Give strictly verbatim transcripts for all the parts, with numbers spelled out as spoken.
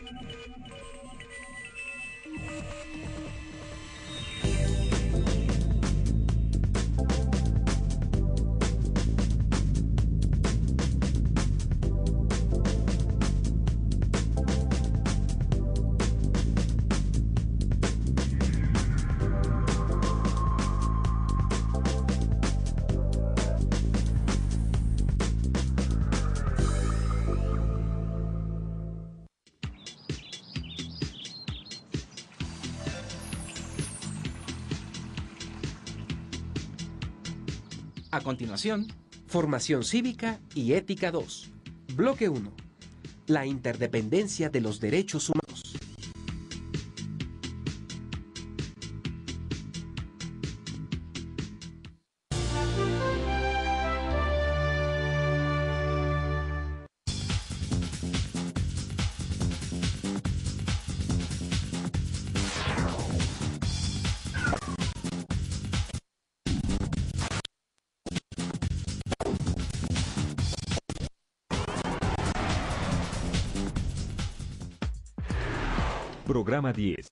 A continuación, Formación Cívica y Ética dos. Bloque uno. La interdependencia de los derechos humanos. Programa diez.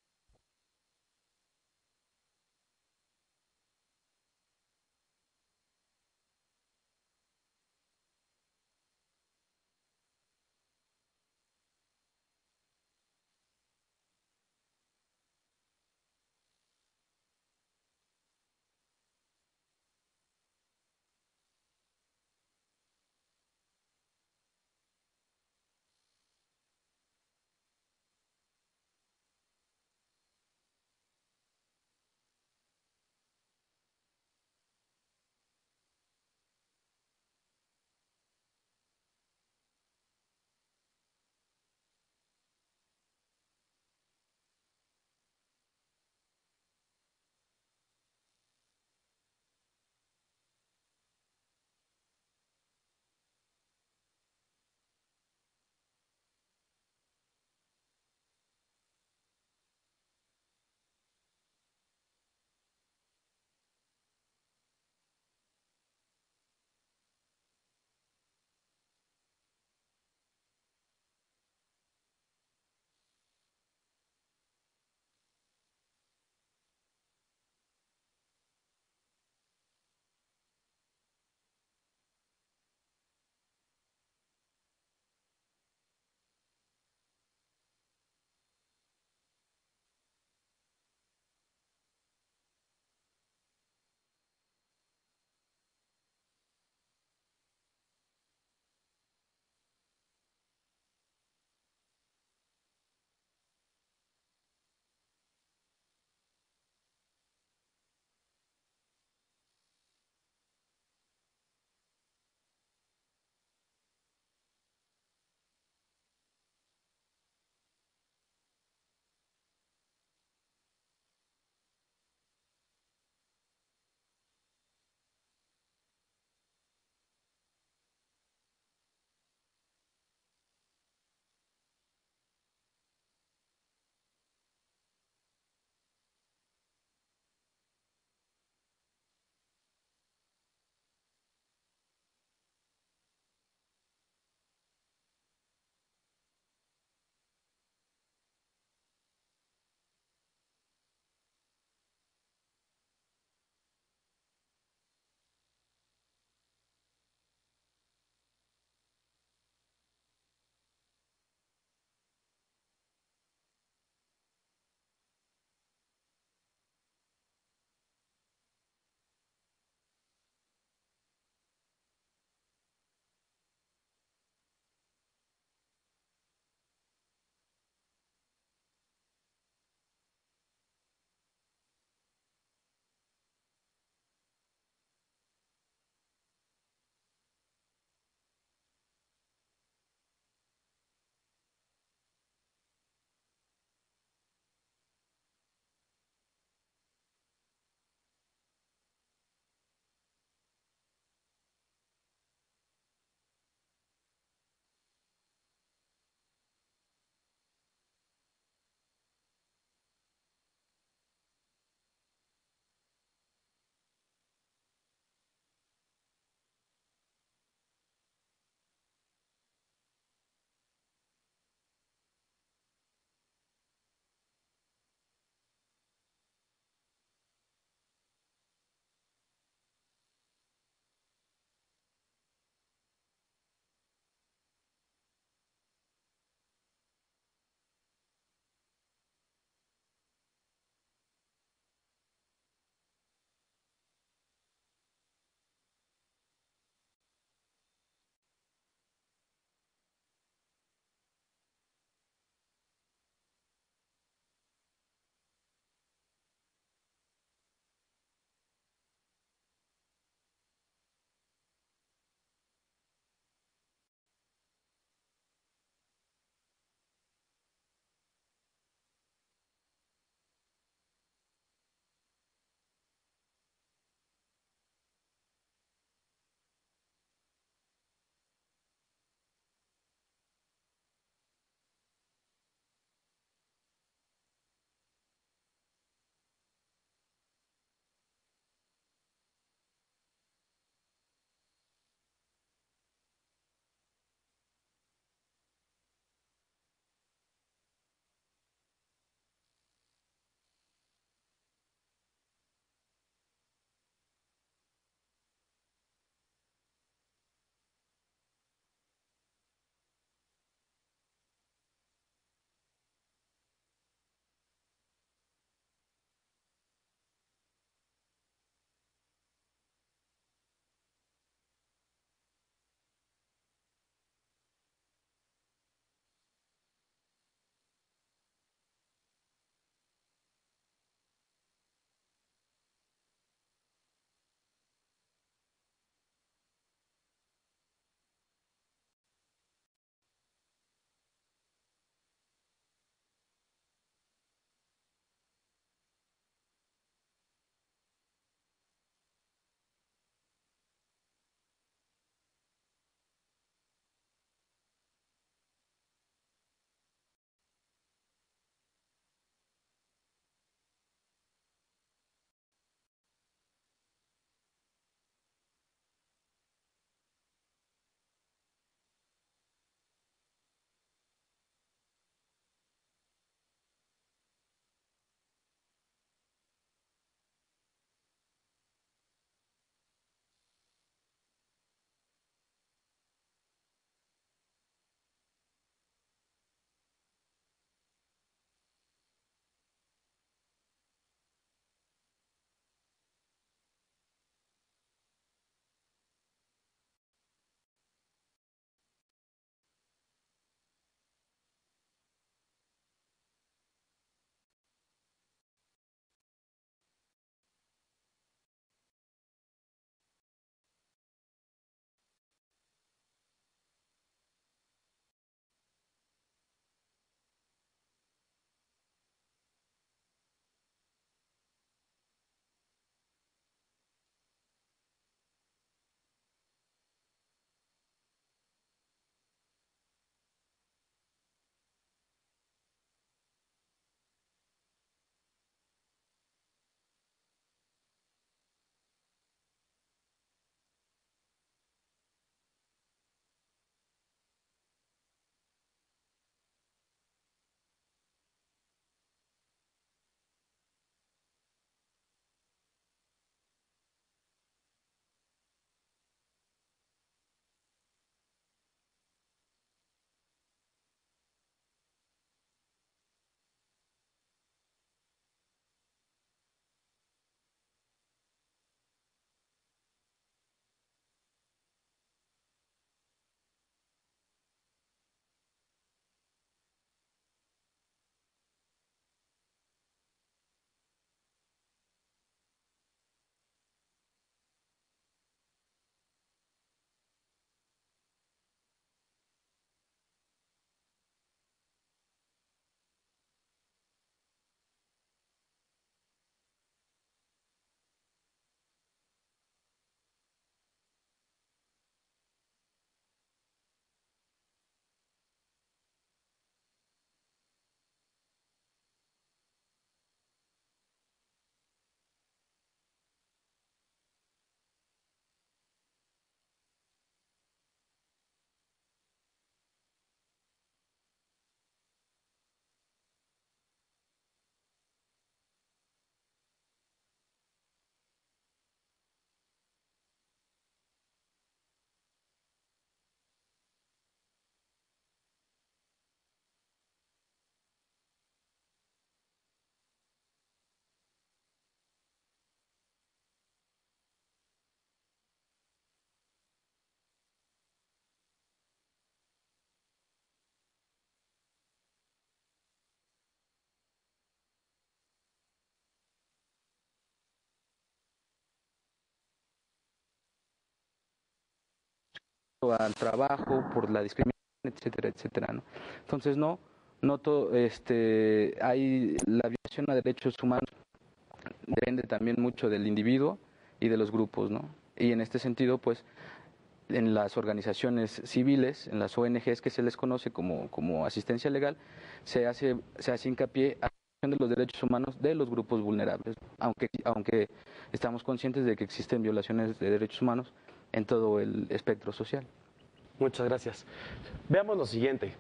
al trabajo, por la discriminación, etcétera, etcétera, ¿no? Entonces, no, no todo, este, hay la violación a derechos humanos depende también mucho del individuo y de los grupos, ¿no? Y en este sentido, pues, en las organizaciones civiles, en las O N Ges que se les conoce como, como asistencia legal, se hace, se hace hincapié a la protección de los derechos humanos de los grupos vulnerables, aunque, aunque estamos conscientes de que existen violaciones de derechos humanos en todo el espectro social. Muchas gracias. Veamos lo siguiente.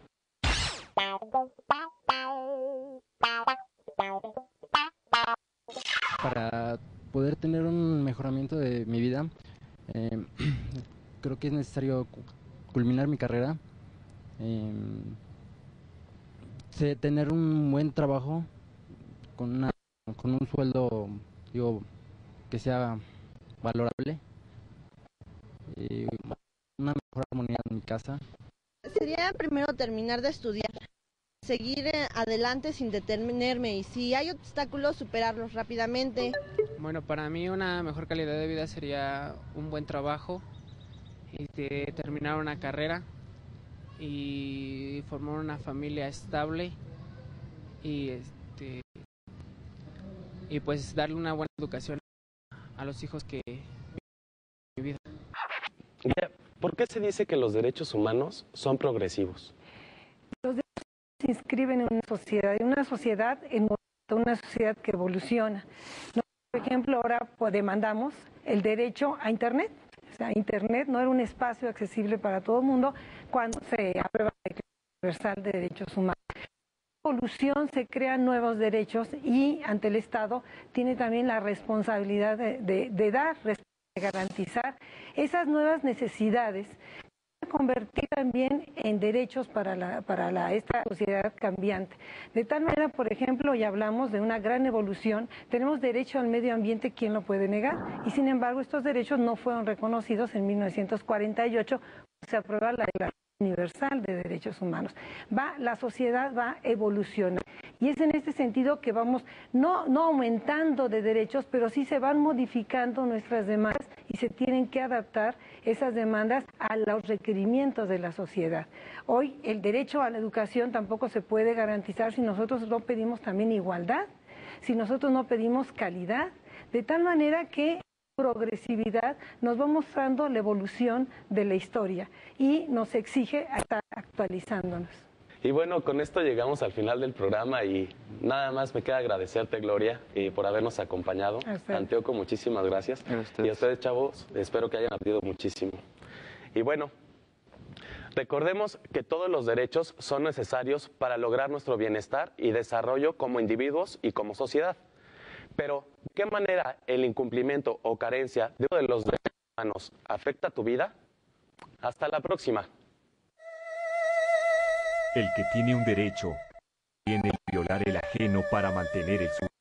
Para poder tener un mejoramiento de mi vida, eh, creo que es necesario culminar mi carrera, eh, tener un buen trabajo con, una, con un sueldo, digo, que sea valorable, eh, una mejor armonía en mi casa. Sería primero terminar de estudiar, seguir adelante sin detenerme y si hay obstáculos superarlos rápidamente. Bueno, para mí una mejor calidad de vida sería un buen trabajo, este, terminar una carrera y formar una familia estable y este y pues darle una buena educación a los hijos que viven en mi vida. ¿Por qué se dice que los derechos humanos son progresivos? Los derechos se inscriben en una sociedad, en una sociedad en una sociedad que evoluciona. Por ejemplo, ahora pues, demandamos el derecho a Internet. O sea, Internet no era un espacio accesible para todo el mundo cuando se aprueba la Declaración Universal de Derechos Humanos. En la evolución se crean nuevos derechos y ante el Estado tiene también la responsabilidad de, de, de dar, de garantizar esas nuevas necesidades, convertir también en derechos para, la, para la, esta sociedad cambiante. De tal manera, por ejemplo, ya hablamos de una gran evolución, tenemos derecho al medio ambiente, ¿quién lo puede negar? Y sin embargo, estos derechos no fueron reconocidos en mil novecientos cuarenta y ocho, se aprueba la Declaración Universal de Derechos Humanos. Va, la sociedad va a evolucionar y es en este sentido que vamos no, no aumentando de derechos, pero sí se van modificando nuestras demandas y se tienen que adaptar esas demandas a los requerimientos de la sociedad. Hoy el derecho a la educación tampoco se puede garantizar si nosotros no pedimos también igualdad, si nosotros no pedimos calidad, de tal manera que progresividad nos va mostrando la evolución de la historia y nos exige estar actualizándonos. Y bueno, con esto llegamos al final del programa y nada más me queda agradecerte, Gloria, y por habernos acompañado. Anteoco, muchísimas gracias. A y a ustedes, chavos, espero que hayan aprendido muchísimo. Y bueno, recordemos que todos los derechos son necesarios para lograr nuestro bienestar y desarrollo como individuos y como sociedad. Pero, ¿de qué manera el incumplimiento o carencia de uno de los derechos humanos afecta tu vida? Hasta la próxima. El que tiene un derecho tiene que violar el ajeno para mantener el suyo.